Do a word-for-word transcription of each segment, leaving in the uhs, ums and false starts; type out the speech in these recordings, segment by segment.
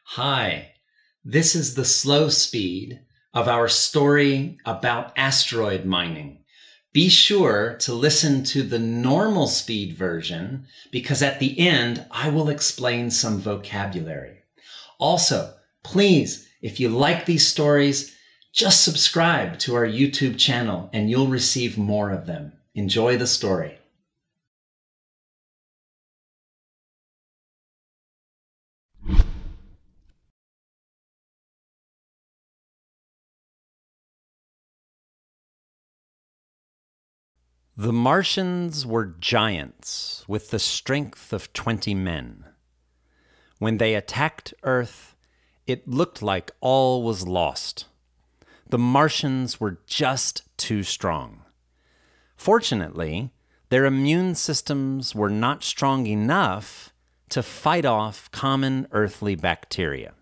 Hi, this is the slow speed of our story about asteroid mining. Be sure to listen to the normal speed version because at the end I will explain some vocabulary. Also, please, if you like these stories, just subscribe to our YouTube channel and you'll receive more of them. Enjoy the story. The Martians were giants with the strength of twenty men. When they attacked Earth, it looked like all was lost. The Martians were just too strong. Fortunately, their immune systems were not strong enough to fight off common earthly bacteria.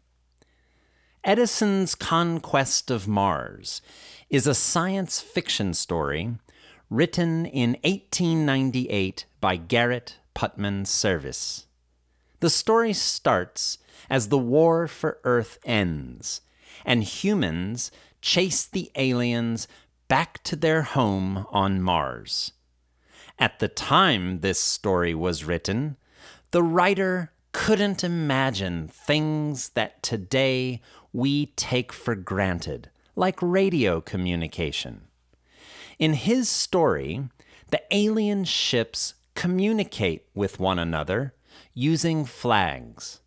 Edison's Conquest of Mars is a science fiction story written in eighteen ninety-eight by Garrett Putnam Serviss. The story starts as the war for Earth ends, and humans chase the aliens back to their home on Mars. At the time this story was written, the writer couldn't imagine things that today we take for granted, like radio communication. In his story, the alien ships communicate with one another using flags.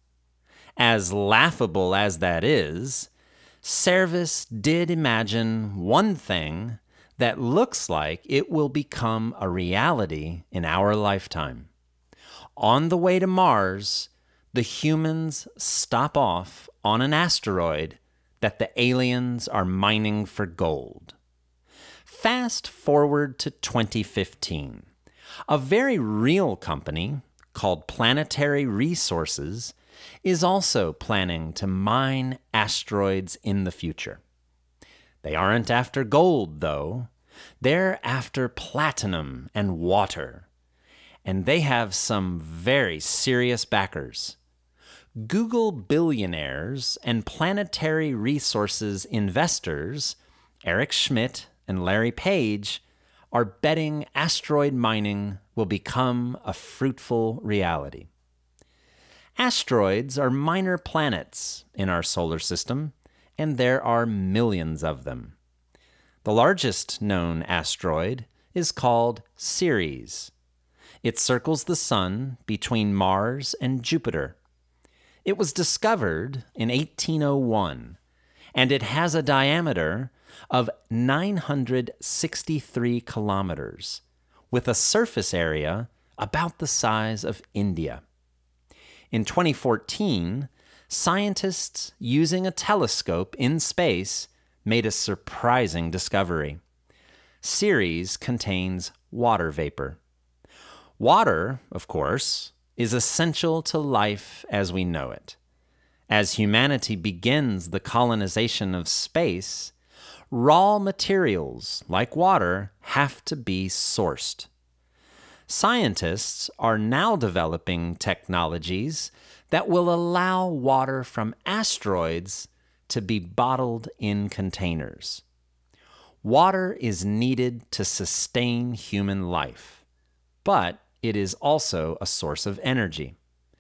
As laughable as that is, Serviss did imagine one thing that looks like it will become a reality in our lifetime. On the way to Mars, the humans stop off on an asteroid that the aliens are mining for gold. Fast forward to twenty fifteen. A very real company called Planetary Resources is also planning to mine asteroids in the future. They aren't after gold, though. They're after platinum and water. And they have some very serious backers. Google billionaires and Planetary Resources investors, Eric Schmidt and Larry Page, are betting asteroid mining will become a fruitful reality. Asteroids are minor planets in our solar system, and there are millions of them. The largest known asteroid is called Ceres. It circles the Sun between Mars and Jupiter. It was discovered in eighteen oh one, and it has a diameter of nine hundred sixty-three kilometers, with a surface area about the size of India. In twenty fourteen, scientists using a telescope in space made a surprising discovery. Ceres contains water vapor. Water, of course, is essential to life as we know it. As humanity begins the colonization of space, raw materials, like water, have to be sourced. Scientists are now developing technologies that will allow water from asteroids to be bottled in containers. Water is needed to sustain human life, but it is also a source of energy.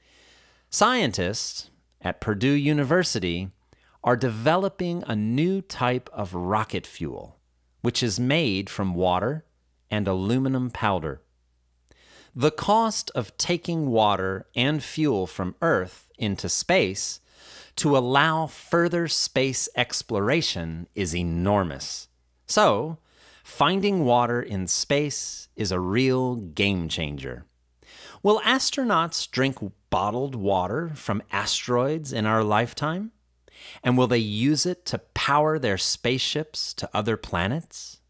Scientists at Purdue University are developing a new type of rocket fuel, which is made from water and aluminum powder. The cost of taking water and fuel from Earth into space to allow further space exploration is enormous. So, finding water in space is a real game changer. Will astronauts drink bottled water from asteroids in our lifetime? And will they use it to power their spaceships to other planets?